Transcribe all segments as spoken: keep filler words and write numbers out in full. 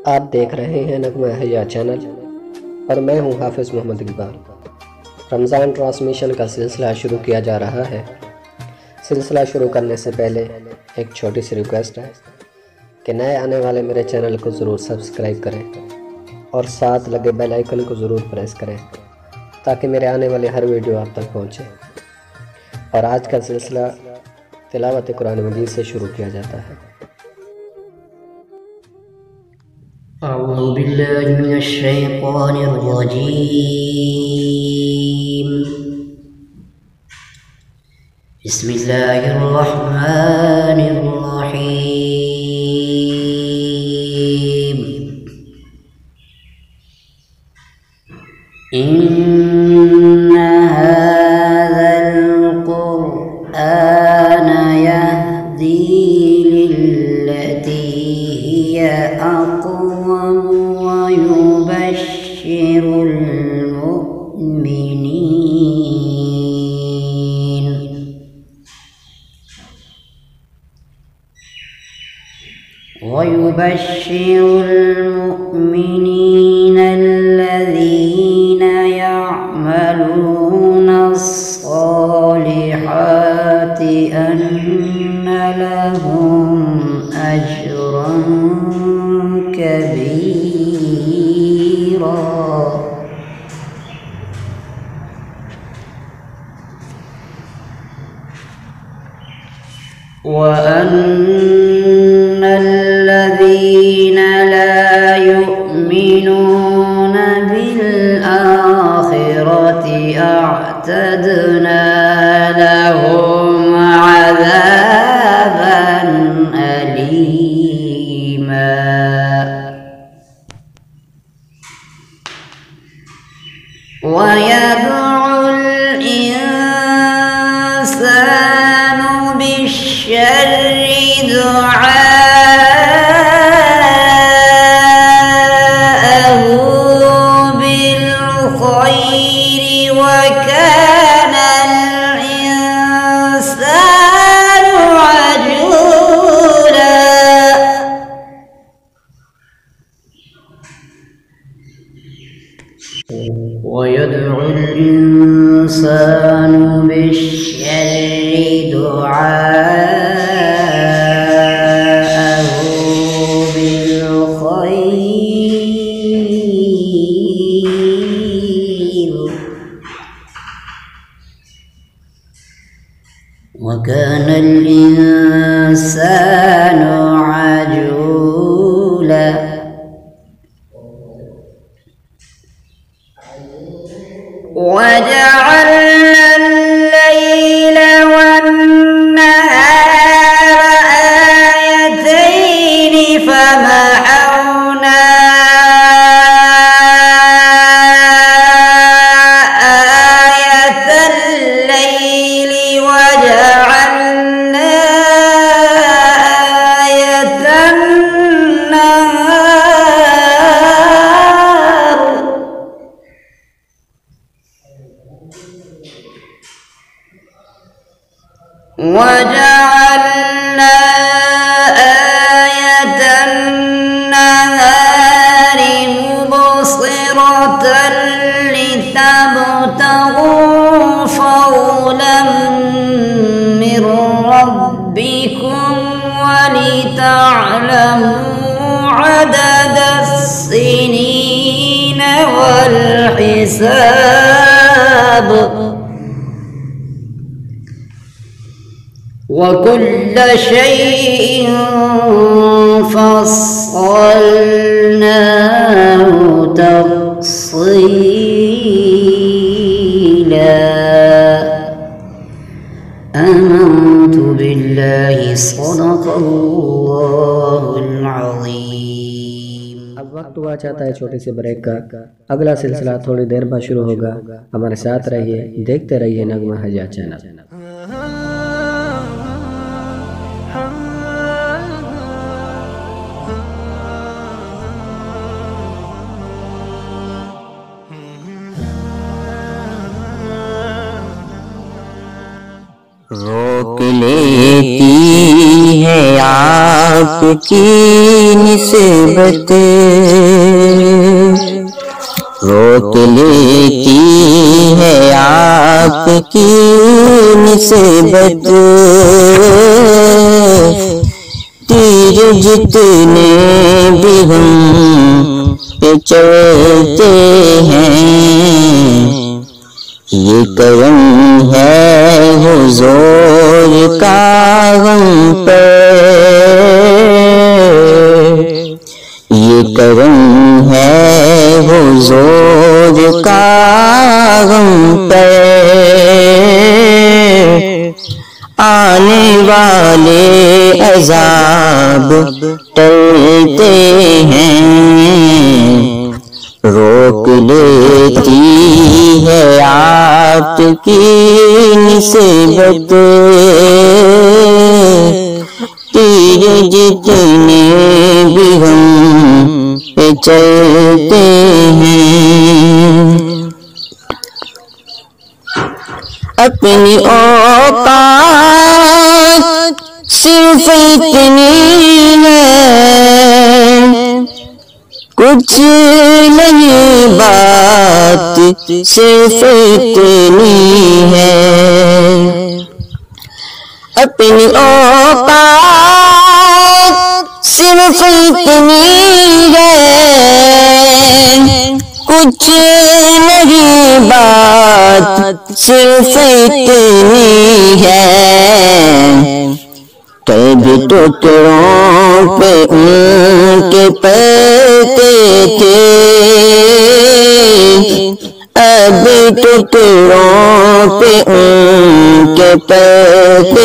आप देख रहे हैं नगमा हया चैनल और मैं हूं हाफिज़ मोहम्मद इकबाल। रमज़ान ट्रांसमिशन का सिलसिला शुरू किया जा रहा है। सिलसिला शुरू करने से पहले एक छोटी सी रिक्वेस्ट है कि नए आने वाले मेरे चैनल को ज़रूर सब्सक्राइब करें और साथ लगे बेल आइकन को ज़रूर प्रेस करें ताकि मेरे आने वाली हर वीडियो आप तक पहुंचे। और आज का सिलसिला तिलावत कुरान मजीद से शुरू किया जाता है। अऊज़ु बिल्लाहि मिनश शैतानिर रजीम। बिस्मिल्लाहिर रहमानिर रहीम। इन्ना हाज़ल क़ुरआन यहदी लिल्लती हिया अक़वम व युबश्शिरुल मुअ्मिनीन व युबश्शिरुल मुअ्मिनीन الذين يعملون الصالحات أن لهم أجرا كبيرا وأن الذين لا يؤمنون بالآخرة أعتدنا لهم عذابا أليما ويدعو الإنسان بالشر دعاءه بالخير وكان الإنسان عجولا ويدعو الإنسان بالشر دعاءه بالخير وكان الإنسان عجولا وجعلنا الليل والنهار آيتين فمحونا آية الليل وجعلنا آية النهار وجعلنا آية النهار مبصرة لتبتغوا فضلا من ربكم ولتعلموا عدد السنين والحساب وكل شيء فصلناه تفصيلا آمنت بالله صدق الله العظيم। अब वक्त हुआ चाहता है छोटे से ब्रेक का। अगला सिलसिला थोड़ी देर बाद शुरू होगा। हमारे साथ रहिए, देखते रहिए नगमा हया चैनल। रोक लेती है آپ کی نسبت روک لیتی ہے آپ کی نسبت تیر جتنے بھی ہم پہ چلتے ہیں یہ کرم ہے حضور کا ہم پہ یہ کرم ہے حضور کا ہم پہ آنے والے عذاب ٹلتے ہیں روک لیتی ہے آپ کی نسبت تیر جتنے بھی ہم پہ چلتے ہیں اپنی اوقات صرف اتنی ہے کچھ نہیں بات صرف اتنی ہے اپنی اوقات صرف اتنی ہے کچھ نہیں بات صرف اتنی ہے کبھی ٹکڑوں پہ ان کے پڑتے تھے اب ٹکڑوں پہ ان کے پڑتے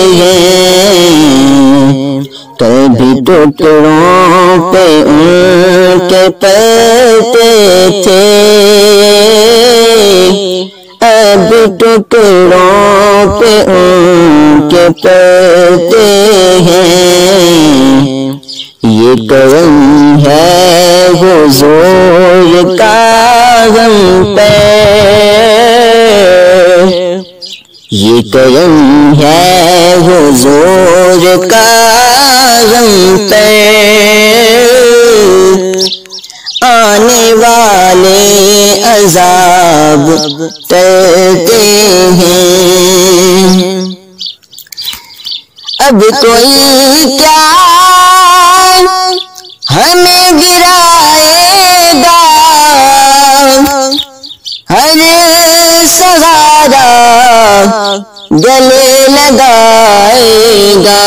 ہیں کبھی ٹکڑوں پہ ان کے پڑتے تھے اب ٹکڑوں پہ ان کے پڑتے ہیں یہ کرم ہے حضور کا ہم پہ یہ کرم ہے حضور کا ہم پہ آنے والے عذاب ٹلتے ہیں اب کوئی کیا ہمیں گرائے گا ہر سہارا گلے لگائے گا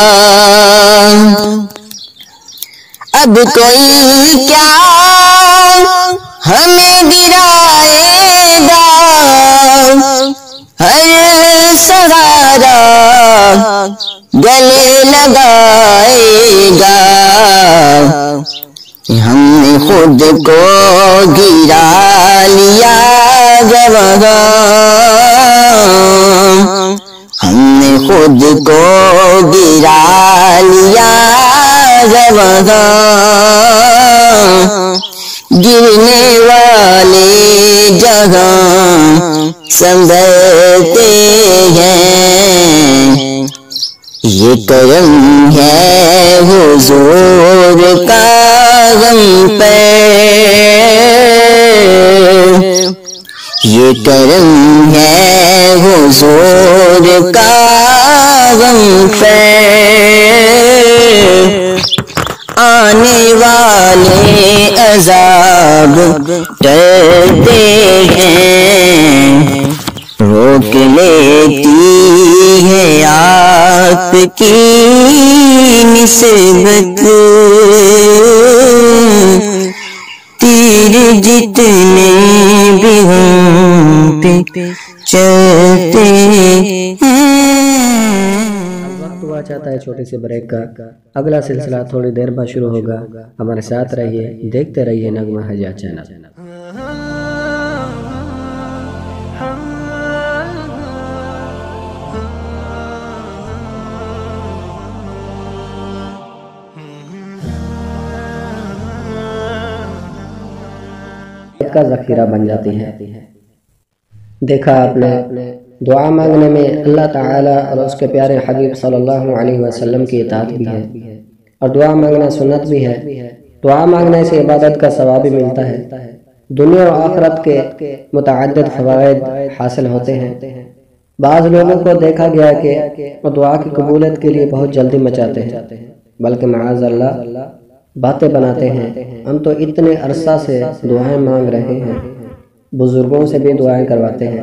اب کوئی کیا ہمیں گرائے گا ہر سہارا گلے لگائے گا ہم نے خود کو گرا لیا جب ہم نے خود کو گرا لیا جب گرنے والے جہاں سنبھلتے ہیں یہ کرم ہے حضور کا ہم پہ یہ کرم ہے حضور کا ہم پہ آنے والے عذاب ٹلتے ہیں روک لیتی ہے آپ کی نسبت تیر جتنے بھی ہم پہ چلتے ہوا چاہتا ہے چھوٹے سے بریک کا اگلا سلسلہ تھوڑی دیر بعد شروع ہوگا ہمارے ساتھ رہیے دیکھتے رہیے نغمہ حیا چینل کا ذخیرہ بن جاتی ہے دیکھا آپ نے دعا مانگنے میں اللہ تعالیٰ اور اس کے پیارے حبیب صلی اللہ علیہ وسلم کی اطاعت بھی ہے اور دعا مانگنا سنت بھی ہے۔ دعا مانگنے سے عبادت کا ثواب بھی ملتا ہے، دنیا و آخرت کے متعدد فوائد حاصل ہوتے ہیں۔ بعض لوگوں کو دیکھا گیا کہ وہ دعا کی قبولیت کے لیے بہت جلدی مچاتے ہیں، بلکہ معاذ اللہ باتیں بناتے ہیں۔ ہم تو اتنے عرصہ سے دعائیں مانگ رہے ہیں، بزرگوں سے بھی دعائیں کرواتے ہیں،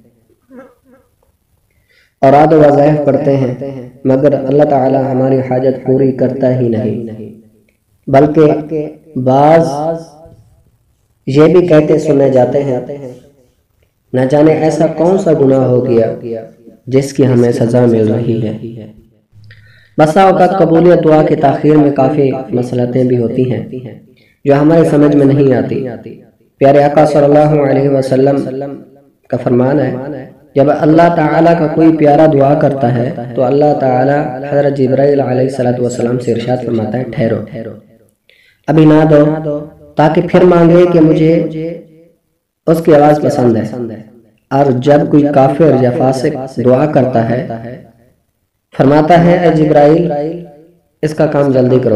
اوراد و وظائف پڑھتے ہیں، مگر اللہ تعالی ہماری حاجت پوری کرتا ہی نہیں، بلکہ بعض یہ بھی کہتے سنے جاتے ہیں نہ جانے ایسا کون سا گناہ ہو گیا جس کی ہمیں سزا مل رہی ہے۔ بسا اوقات قبولیت دعا کی تاخیر میں کافی مصلحتیں بھی ہوتی ہیں جو ہمارے سمجھ میں نہیں آتی۔ پیارے آقا صلی اللہ علیہ وسلم کا فرمان ہے، جب اللہ تعالیٰ کا کوئی پیارا دعا کرتا ہے تو اللہ تعالیٰ حضرت جبرائیل علیہ السلام سے ارشاد فرماتا ہے، ٹھہرو ابھی نہ دو تاکہ پھر مانگے کہ مجھے اس کی آواز پسند ہے۔ اور جب کوئی کافر یا فاسق دعا کرتا ہے فرماتا ہے، اے جبرائیل اس کا کام جلدی کرو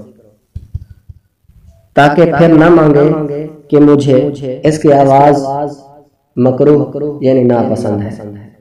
تاکہ پھر نہ مانگے کہ مجھے اس کی آواز مکروہ یعنی ناپسند ہے۔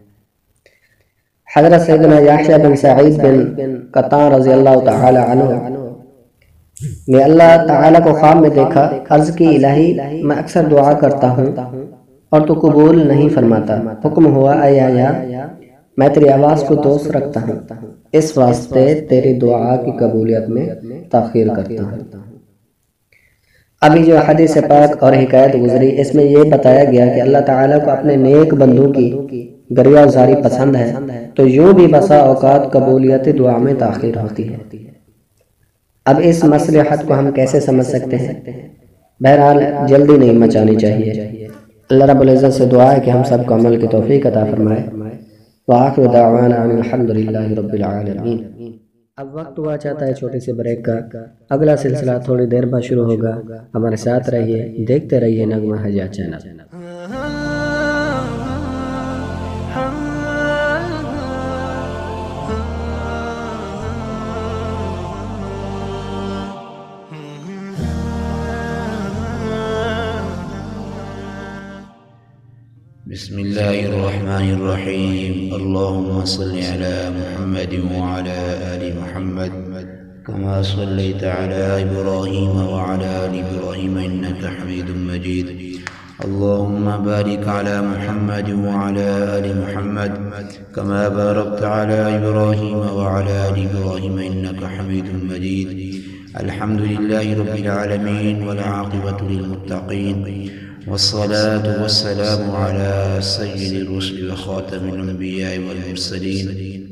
حضرت سیدنا یحییٰ بن سعید بن قطان رضی اللہ تعالی عنہ نے اللہ تعالیٰ کو خواب میں دیکھا، عرض کی الہی میں اکثر دعا کرتا ہوں اور تو قبول نہیں فرماتا، حکم ہوا اے یحییٰ میں تیری آواز کو دوست رکھتا ہوں، اس واسطے تیری دعا کی قبولیت میں تاخیر کرتا ہوں۔ ابھی جو حدیث پاک اور حکایت گزری اس میں یہ بتایا گیا کہ اللہ تعالیٰ کو اپنے نیک بندوں کی گریہ زاری پسند ہے، تو یوں بھی بسا اوقات قبولیت دعا میں تاخیر ہوتی ہے۔ اب اس مصلحت کو ہم کیسے سمجھ سکتے ہیں؟ بہرحال جلدی نہیں مچانی چاہیے۔ اللہ رب العزت سے دعا ہے کہ ہم سب کو عمل کی توفیق عطا فرمائے۔ وآخر دعوانا ان الحمدللہ رب العالمین۔ اب وقت ہوا چاہتا ہے چھوٹی سی بریک کا، اگلا سلسلہ تھوڑی دیر بعد شروع ہوگا، ہمارے ساتھ رہیے، دیکھتے رہیے نغمہ حیات چینل۔ بسم الله الرحمن الرحيم اللهم صل على محمد وعلى آل محمد كما صليت على إبراهيم وعلى آل إبراهيم إنك حميد مجيد اللهم بارك على محمد وعلى آل محمد كما باركت على إبراهيم وعلى آل إبراهيم إنك حميد مجيد الحمد لله رب العالمين والعاقبة للمتقين والصلاة والسلام على سيد الرسل وخاتم الأنبياء والمرسلين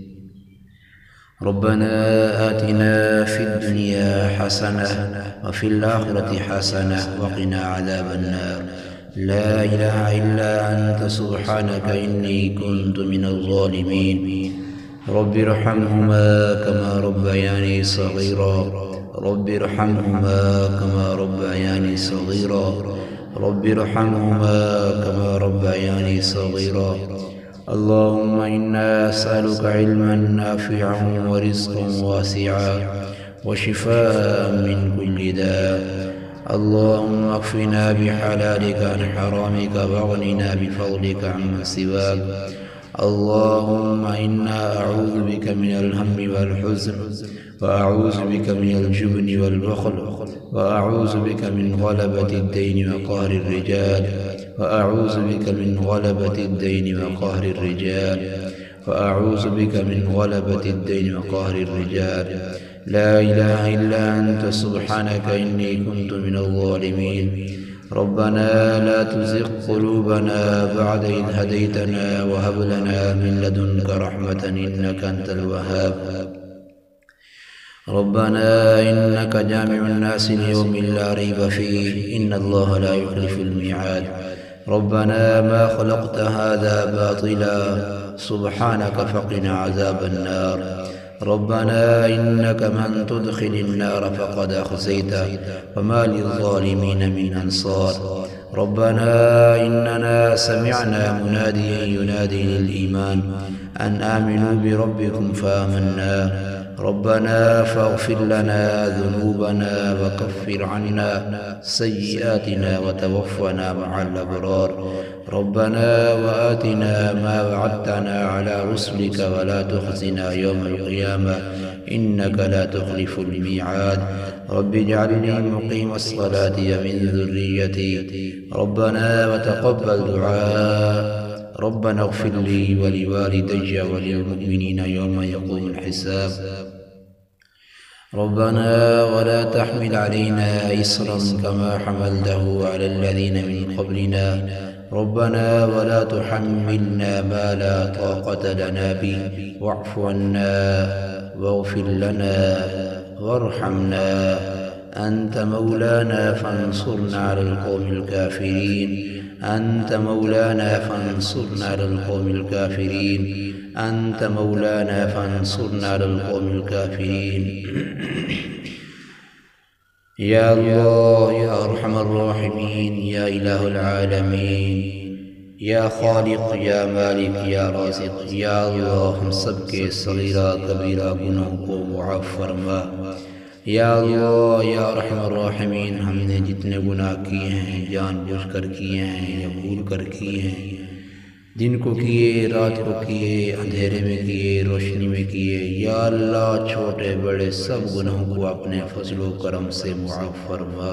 ربنا آتنا في الدنيا حسنة وفي الآخرة حسنة وقنا عذاب النار لا إله إلا أنت سبحانك إني كنت من الظالمين رب ارحمهما كما ربياني صغيرا رب ارحمهما كما ربياني صغيرا رب ارحمهما كما ربياني صغيرا اللهم إنا نسألك علما نافعا ورزقا واسعا وشفاء من كل داء اللهم اكفنا بحلالك عن حرامك واغننا بفضلك عمن سواك اللهم إنا أعوذ بك من الهم والحزن وأعوذ بك من الجبن والبخل وأعوذ بك من غلبة الدين وقهر الرجال وأعوذ بك من غلبة الدين وقهر الرجال وأعوذ بك من غلبة الدين وقهر الرجال لا إله إلا أنت سبحانك إني كنت من الظالمين ربنا لا تزغ قلوبنا بعد إذ هديتنا وهب لنا من لدنك رحمة إنك أنت الوهاب ربنا إنك جامع الناس ليوم لا ريب فيه إن الله لا يخلف الميعاد ربنا ما خلقت هذا باطلا سبحانك فقنا عذاب النار ربنا إنك من تدخل النار فقد أخزيته وما للظالمين من أنصار ربنا إننا سمعنا مناديا ينادي للإيمان أن آمنوا بربكم فآمنا ربنا فاغفر لنا ذنوبنا وكفر عنا سيئاتنا وتوفنا مع الأبرار. ربنا وآتنا ما وعدتنا على رسلك ولا تخزنا يوم القيامة إنك لا تخلف الميعاد. رب اجعلني مقيم الصلاة ومن ذريتي ربنا وتقبل دعاء. ربنا اغفر لي ولوالدي وللمؤمنين يوم يقوم الحساب. ربنا ولا تحمل علينا إصرا كما حملته على الذين من قبلنا. ربنا ولا تحملنا ما لا طاقة لنا به واعف عنا واغفر لنا وارحمنا أنت مولانا فانصرنا على القوم الكافرين. أنت مولانا فانصرنا على القوم الكافرين. أنت مولانا فانصرنا على القوم الكافرين. يا الله يا أرحم الراحمين يا إله العالمين یا خالق یا مالک یا رازق یا اللہ ہم سب کے صغیرہ کبیرہ گناہوں کو معاف فرما. یا اللہ یا ارحم الراحمین ہم نے جتنے گناہ کیے ہیں جان بوجھ کر کیے ہیں یا بھول کر کیے ہیں، دن کو کیے رات کو کیے اندھیرے میں کیے روشنی میں کیے، یا اللہ چھوٹے بڑے سب گناہوں کو اپنے فضل و کرم سے معاف فرما.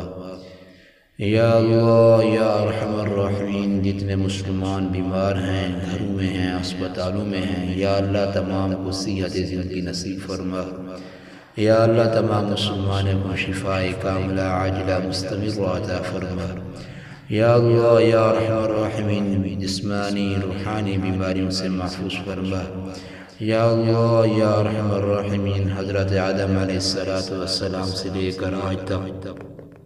یا اللہ یا ارحم الراحمین جتنے مسلمان بیمار ہیں، گھروں میں ہیں، اسپتالوں میں ہیں، یا اللہ تمام کو صحت زندگی نصیب فرما. یا اللہ تمام مسلمانوں کو شفاء کاملہ عاجلہ مستمر عطا فرما. یا اللہ یا ارحم الراحمین جسمانی روحانی بیماریوں سے محفوظ فرما. یا اللہ یا ارحم الراحمین حضرت آدم علیہ السلام سے لے کر آج تک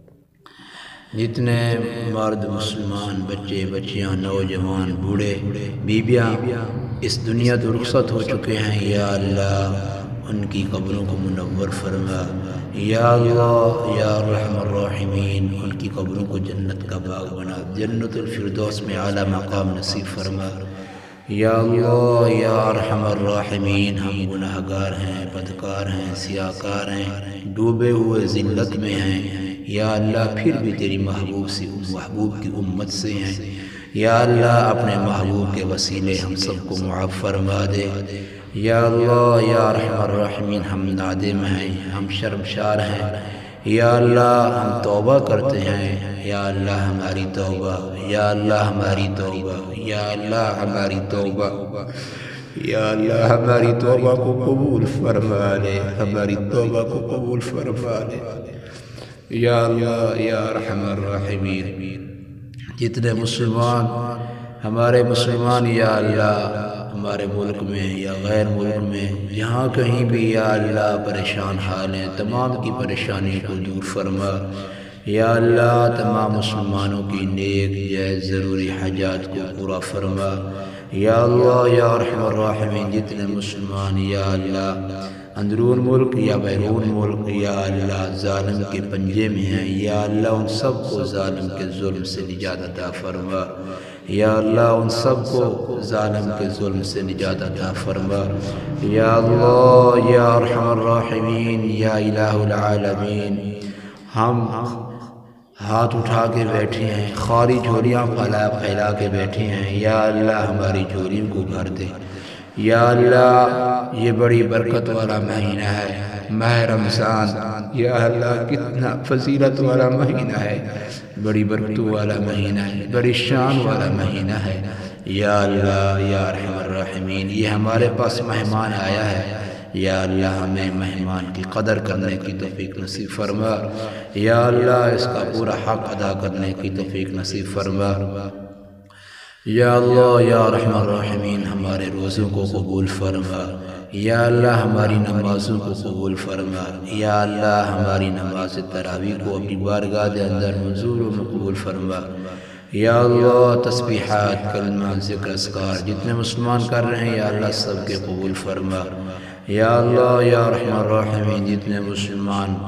جتنے مرد مسلمان بچے بچیاں نوجوان بوڑھے بیبیاں اس دنیا تو رخصت ہو چکے ہیں، یا اللہ ان کی قبروں کو منور فرما. یا اللہ یا ارحم الراحمین ان کی قبروں کو جنت کا باغ بنا، جنت الفردوس میں اعلیٰ مقام نصیب فرما. یا اللہ یا ارحم الراحمین ہم گناہ گار ہیں، بدکار ہیں، سیاکار ہیں، ڈوبے ہوئے ذلت میں ہیں، یا اللہ پھر بھی تیری محبوب سے محبوب کی امت سے ہیں. یا اللہ اپنے محبوب کے وسیلے ہم سب کو معاف فرما دے. یا اللہ یا ارحم الراحمین ہم نادم ہیں، ہم شرمشار ہیں، یا اللہ ہم توبہ کرتے ہیں. یا اللہ ہماری توبہ، یا اللہ ہماری توبہ، یا اللہ ہماری توبہ، یا اللہ ہماری توبہ کو قبول فرما لے، ہماری توبہ کو قبول فرما لے. یا اللہ یا ارحم الراحمین جتنے مسلمان ہمارے مسلمان یا اللہ ہمارے ملک میں یا غیر ملک میں جہاں کہیں بھی یا اللہ پریشان حال ہیں، تمام کی پریشانی کو دور فرما. یا اللہ تمام مسلمانوں کی نیک جائز ضروری حاجات کو پورا فرما. یا اللہ یا ارحم الراحمین جتنے مسلمان یا اللہ اندرون ملک یا بیرون ملک یا اللہ ظالم کے پنجے میں ہیں، یا اللہ ان سب کو ظالم کے ظلم سے نجات عطا فرما. یا اللہ ان سب کو ظالم کے ظلم سے نجات عطا فرما. یا اللہ یا ارحم الراحمین یا الہ العالمین ہم ہاتھ اٹھا کے بیٹھے ہیں، خالی جھولیاں پھیلا پھیلا کے بیٹھے ہیں، یا اللہ ہماری جھولیوں کو بھر دے. یا اللہ یہ بڑی برکت والا مہینہ ہے ماہ رمضان، یا اللہ کتنا فضیلت والا مہینہ ہے، بڑی برکتوں والا مہینہ ہے، بڑی شان والا مہینہ ہے. یا اللہ یا ارحم الراحمین یہ ہمارے پاس مہمان آیا ہے، یا اللہ ہمیں مہمان کی قدر کرنے کی توفیق نصیب فرما. یا اللہ اس کا پورا حق ادا کرنے کی توفیق نصیب فرما. یا اللہ یا ارحم الراحمین ہمارے روزوں کو قبول فرما. یا اللہ ہماری نمازوں کو قبول فرما. یا اللہ ہماری نماز تراویح کو اپنی بارگاہ کے اندر منظور و مقبول فرما. یا اللہ تسبیحات کلمہ ذکر اذکار جتنے مسلمان کر رہے ہیں یا اللہ سب کے قبول فرما. یا اللہ یا ارحم الراحمین جتنے مسلمان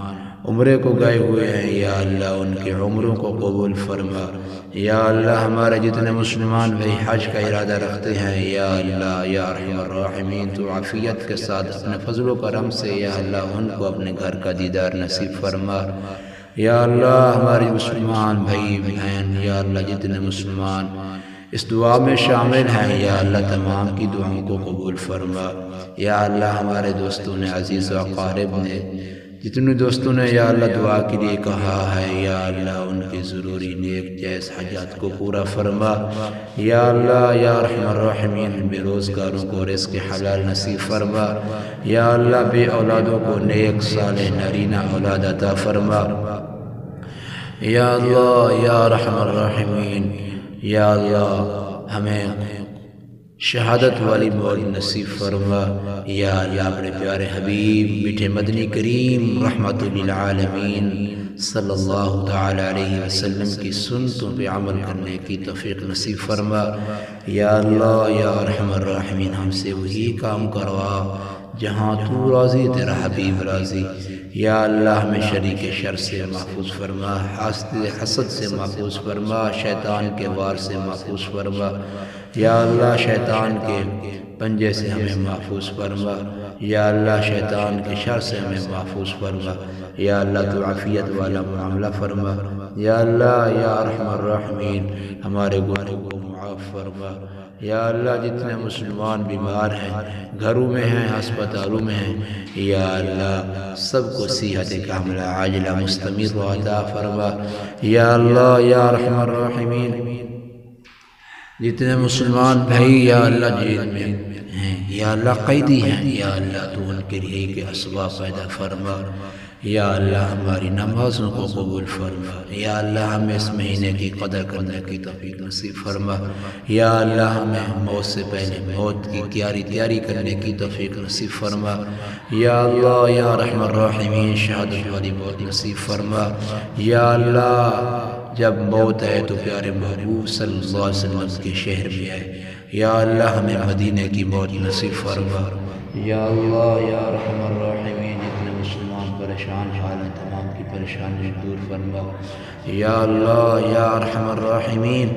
عمرے کو گئے ہوئے ہیں یا اللہ ان کے عمروں کو قبول فرما۔ یا اللہ ہمارے جتنے مسلمان بھائی حج کا ارادہ رکھتے ہیں یا اللہ یا ارحم الراحمین تو عافیت کے ساتھ اپنے فضل و کرم سے یا اللہ ان کو اپنے گھر کا دیدار نصیب فرما۔ یا اللہ ہمارے مسلمان بھائی بہن یا اللہ جتنے مسلمان اس دعا میں شامل ہیں یا اللہ تمام کی دعاؤں کو قبول فرما۔ یا اللہ ہمارے دوستوں نے عزیز و اقارب نے جتنے دوستوں نے یا اللہ دعا کے لیے کہا ہے یا اللہ ان کے ضروری نیک جائز حاجات کو پورا فرما۔ یا اللہ یا ارحم الراحمین بے روزگاروں کو رزق حلال نصیب فرما۔ یا اللہ بے اولادوں کو نیک صالح نرینہ اولاد عطا فرما۔ یا اللہ یا ارحم الراحمین یا اللہ ہمیں شہادت والی موت نصیب فرما۔ یا اللہ اپنے پیارے حبیب میٹھے مدنی کریم رحمت للعالمین صلی اللہ تعالی علیہ وسلم کی سنتوں پہ عمل کرنے کی توفیق نصیب فرما۔ یا اللہ یا ارحم الراحمین ہم سے وہی کام کروا جہاں تو راضی تیرا حبیب راضی۔ یا اللہ ہمیں شریک شر سے محفوظ فرما، حاسد حسد سے محفوظ فرما، شیطان کے وار سے محفوظ فرما۔ یا اللہ شیطان کے پنجے سے ہمیں محفوظ فرما۔ یا اللہ شیطان کے شر سے ہمیں محفوظ فرما۔ یا اللہ تو عافیت والا معاملہ فرما۔ یا اللہ یا ارحم الراحمین ہمارے گناہوں کو معاف فرما۔ یا اللہ جتنے مسلمان بیمار ہیں گھروں میں ہیں ہسپتالوں میں ہیں یا اللہ سب کو صحت کاملہ عاجلہ مستمر و عطا فرما۔ یا اللہ یا ارحم الراحمین جتنے مسلمان بھائی یا اللہ جیل میں ہیں یا اللہ قیدی ہیں یا اللہ تو ان کے لیے کے اسباب پیدا فرما۔ یا اللہ ہماری نمازوں کو قبول فرما۔ یا اللہ ہمیں اس مہینے کی قدر کرنے کی توفیق نصیب فرما۔ یا اللہ ہمیں موت سے پہلے موت کی تیاری تیاری کرنے کی توفیق نصیب فرما۔ یا اللہ یا رحم الراحمین شہادت والی موت نصیب فرما۔ یا اللہ جب موت آئے تو پیارے محبوب صلی اللہ علیہ وسلم کے شہر میں آئے۔ یا اللہ ہمیں مدینہ کی موت نصیب فرما۔ یا اللہ یا رحم الراحمین جتنے مسلمان پریشان حال ہیں تمام کی پریشانی دور فرما۔ یا اللہ یا ارحم الراحمین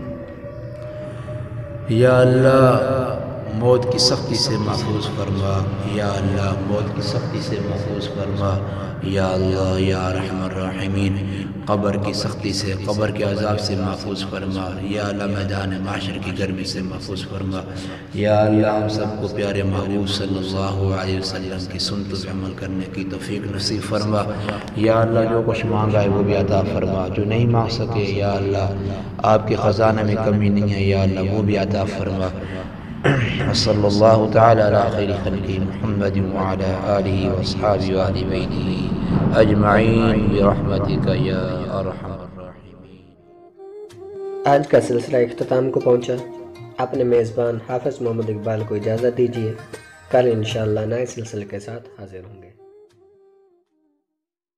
یا اللہ موت کی سختی سے محفوظ فرما۔ یا اللہ موت کی سختی سے محفوظ فرما۔ یا اللہ یا ارحم الراحمین قبر کی سختی سے قبر کے عذاب سے محفوظ فرما۔ یا اللہ میدان محشر کی گرمی سے محفوظ فرما۔ یا اللہ ہم سب کو پیارے محبوب صلی اللہ علیہ وسلم کی سنتوں پہ عمل کرنے کی توفیق نصیب فرما۔ یا اللہ جو کچھ مانگا ہے وہ بھی عطا فرما، جو نہیں مانگ سکے یا اللہ آپ کے خزانہ میں کمی نہیں ہے یا اللہ وہ بھی عطا فرما۔ صلی اللہ تعالی علی خیر خلقہ محمد وعلی آلہ واصحابہ وآل بیتہ اجمعین برحمتک یا ارحم الراحمین۔ آج کا سلسلہ اختتام کو پہنچا۔ اپنے میزبان حافظ محمد اقبال کو اجازت دیجیے، کل انشاءاللہ نئے سلسلے کے ساتھ حاضر ہوں گے۔